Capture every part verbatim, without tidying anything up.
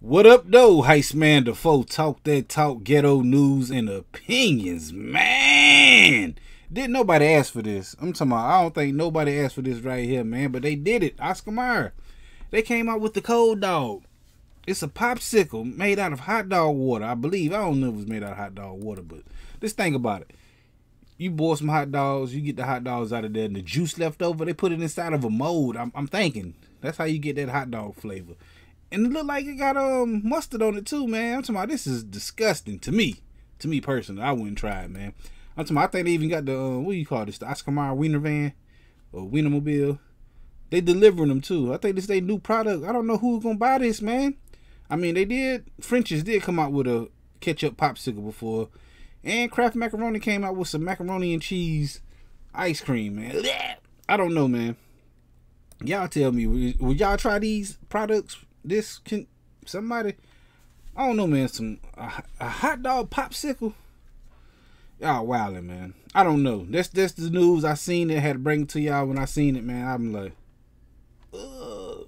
What up, though? Heist man, the foe. Talk that talk, ghetto news and opinions, man. Didn't nobody ask for this. I'm talking about, I don't think nobody asked for this right here, man. But they did it. Oscar Meyer. They came out with the cold dog. It's a popsicle made out of hot dog water, I believe. I don't know if it was made out of hot dog water, but just think about it. You boil some hot dogs, you get the hot dogs out of there, and the juice left over, they put it inside of a mold. I'm, I'm thinking that's how you get that hot dog flavor. And it looked like it got um mustard on it too, man. I'm talking about, this is disgusting to me. To me personally, I wouldn't try it, man. I'm talking about, I think they even got the, uh, what do you call this, the Oscar Mayer Wiener van or Wienermobile. They delivering them too. I think this is their new product. I don't know who's gonna buy this, man. I mean, they did, French's did come out with a ketchup popsicle before. And Kraft Macaroni came out with some macaroni and cheese ice cream, man. I don't know, man. Y'all tell me, would y'all try these products? This can somebody, I don't know, man. Some a, a hot dog popsicle. Y'all wildin', man. I don't know. That's that's the news I seen. It had to bring it to y'all when I seen it, man. I'm like, ugh.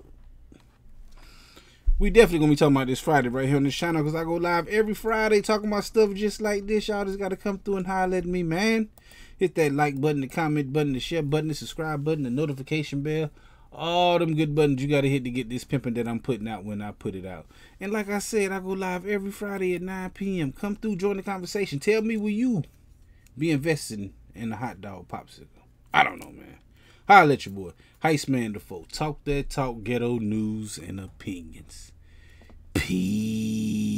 We definitely gonna be talking about this Friday right here on this channel, because I go live every Friday talking about stuff just like this. Y'all just gotta come through and holler at me, man. Hit that like button, the comment button, the share button, the subscribe button, the notification bell. All them good buttons you gotta hit to get this pimping that I'm putting out when I put it out. And like I said, I go live every Friday at nine P M Come through, join the conversation. Tell me, will you be investing in a hot dog popsicle? I don't know, man. Holla at your boy, Heist man the foe. Talk that talk, ghetto news and opinions. Peace.